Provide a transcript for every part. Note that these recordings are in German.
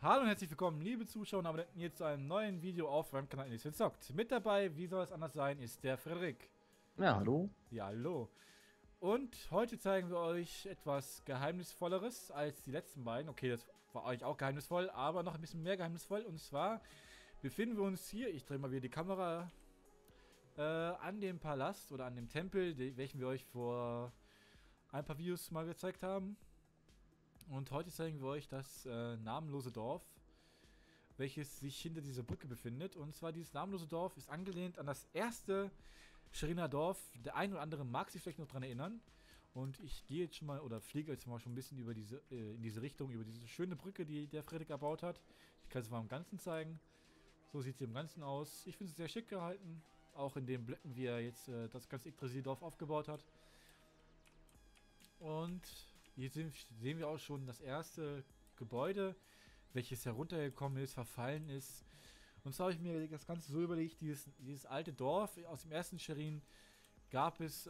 Hallo und herzlich willkommen, liebe Zuschauer und Abonnenten, hier zu einem neuen Video auf meinem Kanal Initial Zockt. Mit dabei, wie soll es anders sein, ist der Frederik. Ja, hallo. Ja, hallo. Und heute zeigen wir euch etwas Geheimnisvolleres als die letzten beiden. Okay, das war eigentlich auch geheimnisvoll, aber noch ein bisschen mehr geheimnisvoll. Und zwar befinden wir uns hier, ich drehe mal wieder die Kamera, an dem Palast oder an dem Tempel, welchen wir euch vor ein paar Videos mal gezeigt haben. Und heute zeigen wir euch das namenlose Dorf, welches sich hinter dieser Brücke befindet. Und zwar dieses namenlose Dorf ist angelehnt an das erste Schweriner Dorf. Der ein oder andere mag sich vielleicht noch daran erinnern. Und ich gehe jetzt schon mal, oder fliege jetzt mal schon ein bisschen über in diese Richtung, über diese schöne Brücke, die der Frederik erbaut hat. Ich kann es mal im Ganzen zeigen. So sieht sie im Ganzen aus. Ich finde es sehr schick gehalten. Auch in den Blöcken, wie er jetzt das ganze Yggdrasil-Dorf aufgebaut hat. Und hier sehen wir auch schon das erste Gebäude, welches heruntergekommen ist, verfallen ist. Und zwar habe ich mir das Ganze so überlegt, dieses alte Dorf aus dem ersten Schwerin gab es,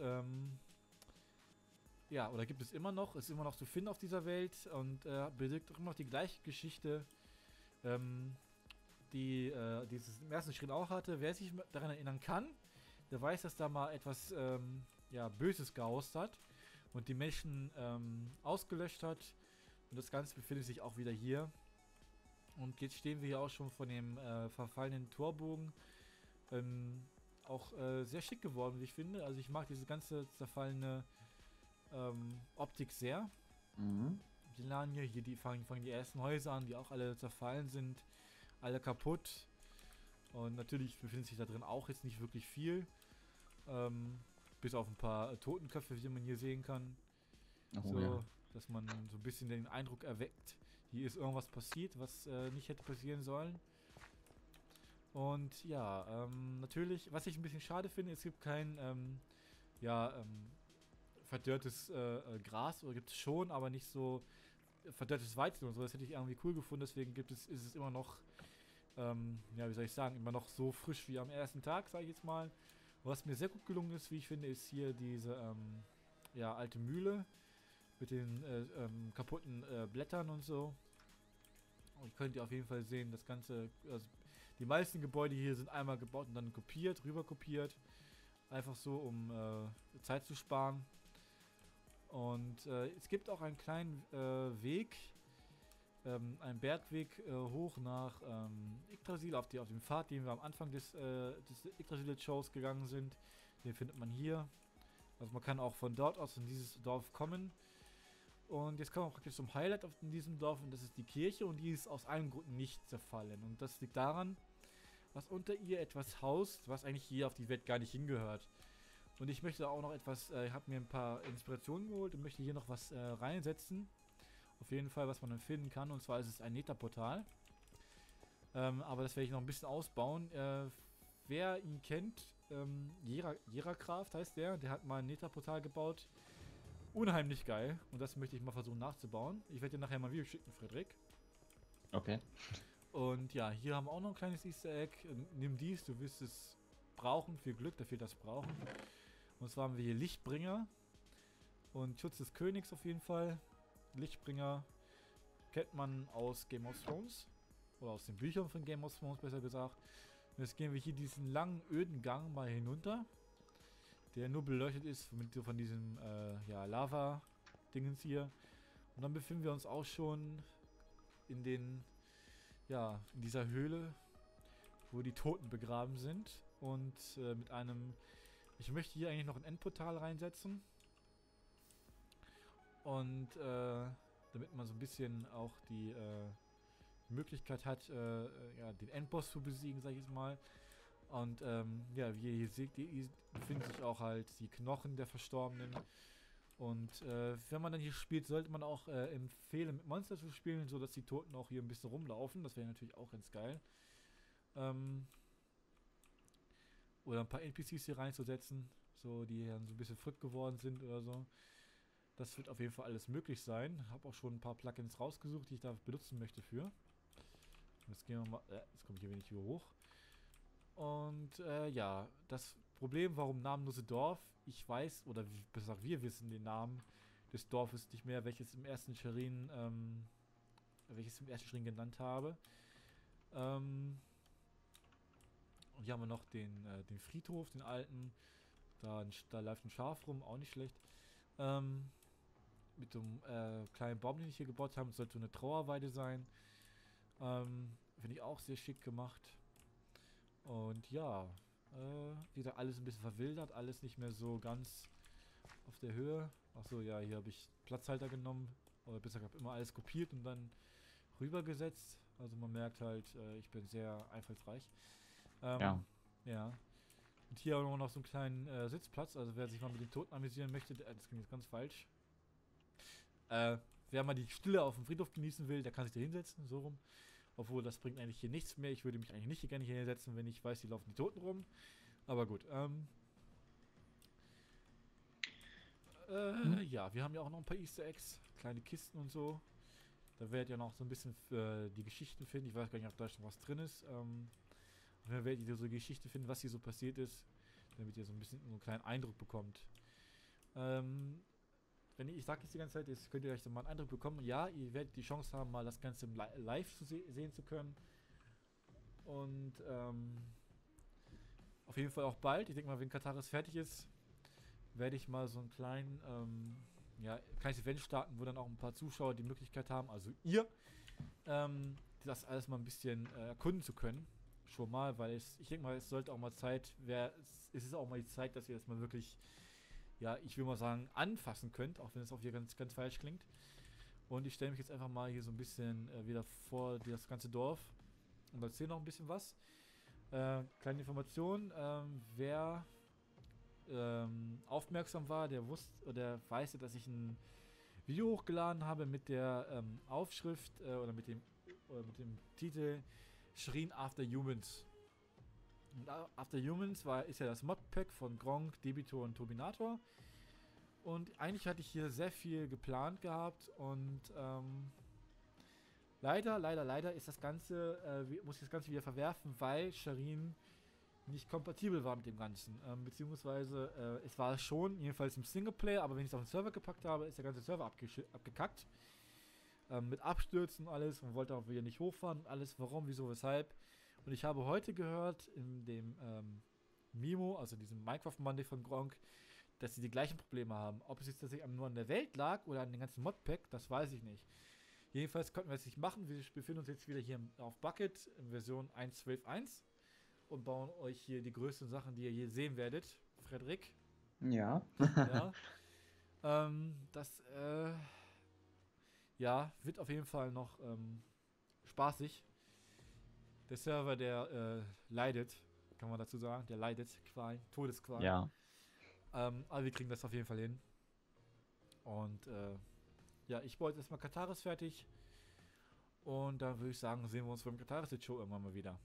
ja, oder gibt es immer noch, ist immer noch zu finden auf dieser Welt und bedrückt auch immer noch die gleiche Geschichte, die dieses im ersten Schwerin auch hatte. Wer sich daran erinnern kann, der weiß, dass da mal etwas, ja, Böses gehaust hat und die Menschen ausgelöscht hat. Und das Ganze befindet sich auch wieder hier. Und jetzt stehen wir hier auch schon von dem verfallenen Torbogen. Auch sehr schick geworden, wie ich finde. Also ich mag diese ganze zerfallene Optik sehr. Mhm. Die Lanie, hier fangen die ersten Häuser an, die auch alle zerfallen sind. Alle kaputt. Und natürlich befindet sich da drin auch jetzt nicht wirklich viel. Bis auf ein paar Totenköpfe, die man hier sehen kann. Oh So, ja. dass man so ein bisschen den Eindruck erweckt, hier ist irgendwas passiert, was nicht hätte passieren sollen. Und ja, natürlich, was ich ein bisschen schade finde, es gibt kein, ja, verdörrtes Gras, oder gibt es schon, aber nicht so verdörrtes Weizen und so. Das hätte ich irgendwie cool gefunden, deswegen ist es immer noch, ja, wie soll ich sagen, immer noch so frisch wie am ersten Tag, sage ich jetzt mal. Was mir sehr gut gelungen ist, wie ich finde, ist hier diese, ja, alte Mühle mit den kaputten Blättern und so. Und könnt ihr auf jeden Fall sehen, das Ganze, also die meisten Gebäude hier sind einmal gebaut und dann kopiert, rüber kopiert. Einfach so, um Zeit zu sparen. Und es gibt auch einen kleinen Weg, einen Bergweg hoch nach Yggdrasil, auf dem Pfad, den wir am Anfang des Yggdrasil-Shows gegangen sind. Den findet man hier. Also man kann auch von dort aus in dieses Dorf kommen. Und jetzt kommen wir praktisch zum Highlight in diesem Dorf und das ist die Kirche und die ist aus einem Grund nicht zerfallen. Und das liegt daran, dass unter ihr etwas haust, was eigentlich hier auf die Welt gar nicht hingehört. Und ich möchte auch noch etwas, ich habe mir ein paar Inspirationen geholt und möchte hier noch was reinsetzen. Auf jeden Fall, was man dann finden kann. Und zwar ist es ein Netherportal. Aber das werde ich noch ein bisschen ausbauen. Wer ihn kennt, Jerakraft heißt der hat mal ein Netherportal gebaut. Unheimlich geil. Und das möchte ich mal versuchen nachzubauen. Ich werde dir nachher mal ein Video schicken, Frederik. Okay. Und ja, hier haben wir auch noch ein kleines Easter Egg. Nimm dies, du wirst es brauchen. Viel Glück, dafür das brauchen. Und zwar haben wir hier Lichtbringer. Und Schutz des Königs auf jeden Fall. Lichtbringer kennt man aus Game of Thrones. Oder aus den Büchern von Game of Thrones, besser gesagt. Und jetzt gehen wir hier diesen langen, öden Gang mal hinunter. Der nur beleuchtet ist von diesem ja, Lava-Dingens hier. Und dann befinden wir uns auch schon in ja, in dieser Höhle, wo die Toten begraben sind. Und mit einem, ich möchte hier eigentlich noch ein Endportal reinsetzen. Und damit man so ein bisschen auch die Möglichkeit hat, ja, den Endboss zu besiegen, sag ich jetzt mal. Und ja, wie ihr hier seht, hier befinden sich auch halt die Knochen der Verstorbenen. Und wenn man dann hier spielt, sollte man auch empfehlen, mit Monster zu spielen, sodass die Toten auch hier ein bisschen rumlaufen. Das wäre natürlich auch ganz geil. Oder ein paar NPCs hier reinzusetzen, so die dann so ein bisschen verrückt geworden sind oder so. Das wird auf jeden Fall alles möglich sein. Habe auch schon ein paar Plugins rausgesucht, die ich da benutzen möchte für. Jetzt gehen wir mal. Jetzt komme ich hier wenig wieder hoch. Und ja, das Problem, warum namenlose Dorf, ich weiß, oder besser gesagt, wir wissen den Namen des Dorfes nicht mehr, welches im ersten Schwerin welches ich im ersten Schritt genannt habe. Und hier haben wir noch den Friedhof, den alten. Da läuft ein Schaf rum, auch nicht schlecht. Mit dem kleinen Baum, den ich hier gebaut habe, sollte so eine Trauerweide sein. Finde ich auch sehr schick gemacht. Und ja, wie gesagt, alles ein bisschen verwildert, alles nicht mehr so ganz auf der Höhe. Achso, ja, hier habe ich Platzhalter genommen. Oder besser gesagt, immer alles kopiert und dann rübergesetzt. Also man merkt halt, ich bin sehr einfallsreich. Ja. Ja. Und hier haben wir noch so einen kleinen Sitzplatz. Also wer sich mal mit den Toten amüsieren möchte, das klingt jetzt ganz falsch. Wer mal die Stille auf dem Friedhof genießen will, der kann sich da hinsetzen, so rum. Obwohl, das bringt eigentlich hier nichts mehr. Ich würde mich eigentlich nicht gerne hier hinsetzen, wenn ich weiß, die laufen die Toten rum. Aber gut, ja, wir haben ja auch noch ein paar Easter Eggs, kleine Kisten und so. Da werdet ihr noch so ein bisschen die Geschichten finden. Ich weiß gar nicht, ob da schon was drin ist. Dann werdet ihr so eine Geschichte finden, was hier so passiert ist, damit ihr so ein bisschen so einen kleinen Eindruck bekommt. Wenn ich sage jetzt die ganze Zeit, jetzt könnt ihr euch dann mal einen Eindruck bekommen. Ja, ihr werdet die Chance haben, mal das Ganze live sehen zu können. Und auf jeden Fall auch bald. Ich denke mal, wenn Kataris fertig ist, werde ich mal so einen kleines Event starten, wo dann auch ein paar Zuschauer die Möglichkeit haben, also ihr, das alles mal ein bisschen erkunden zu können. Schon mal, weil ich denke mal, es sollte auch mal es ist auch mal die Zeit, dass ihr das mal wirklich, ja, ich will mal sagen, anfassen könnt, auch wenn es auch hier ganz, ganz falsch klingt. Und ich stelle mich jetzt einfach mal hier so ein bisschen wieder vor das ganze Dorf und erzähle noch ein bisschen was. Kleine Information, wer aufmerksam war, der weiß, dass ich ein Video hochgeladen habe mit der Aufschrift oder mit dem Titel Shrine After Humans. Und After Humans ist ja das Modpack von Gronkh, Debitor und Turbinator. Und eigentlich hatte ich hier sehr viel geplant gehabt und leider ist das Ganze, muss ich das Ganze wieder verwerfen, weil Shrine nicht kompatibel war mit dem Ganzen. Beziehungsweise es war schon, jedenfalls im Singleplayer, aber wenn ich es auf den Server gepackt habe, ist der ganze Server abgekackt. Mit Abstürzen und alles und wollte auch wieder nicht hochfahren und alles, warum, wieso, weshalb. Und ich habe heute gehört in dem Mimo, also diesem Minecraft Monday von Gronkh, dass sie die gleichen Probleme haben. Ob es jetzt tatsächlich nur an der Welt lag oder an den ganzen Modpack, das weiß ich nicht. Jedenfalls konnten wir es nicht machen. Wir befinden uns jetzt wieder hier auf Bucket in Version 1.12.1 und bauen euch hier die größten Sachen, die ihr je sehen werdet. Frederik. Ja. Ja. Ja, wird auf jeden Fall noch spaßig. Der Server, der leidet, kann man dazu sagen. Der leidet Qualen, Todesqualen. Ja. Aber wir kriegen das auf jeden Fall hin. Und ja, ich baue jetzt erstmal Kataris fertig. Und dann würde ich sagen, sehen wir uns beim Kataris-Show irgendwann mal wieder.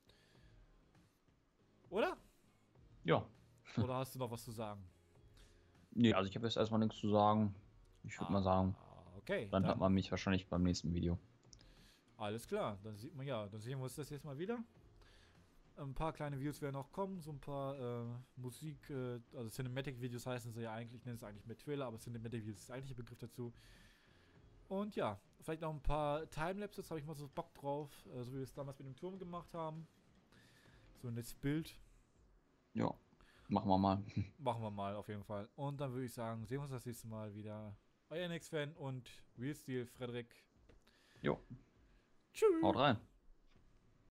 Oder? Ja. Oder hast du noch was zu sagen? Nee, also ich habe jetzt erstmal nichts zu sagen. Ich würde mal sagen, okay. dann hat man mich wahrscheinlich beim nächsten Video. Alles klar, dann sehen wir uns das jetzt mal wieder. Ein paar kleine Videos werden noch kommen, so ein paar Musik, also Cinematic-Videos heißen sie ja eigentlich, ich nenne es eigentlich mit Trailer, aber Cinematic-Videos ist der eigentliche Begriff dazu. Und ja, vielleicht noch ein paar Timelapses, habe ich mal so Bock drauf, so wie wir es damals mit dem Turm gemacht haben. So ein nettes Bild. Ja, machen wir mal. Machen wir mal auf jeden Fall. Und dann würde ich sagen, sehen wir uns das nächste Mal wieder. Euer NX-Fan und Real Steel Frederik. Jo. Tschüss. Haut rein.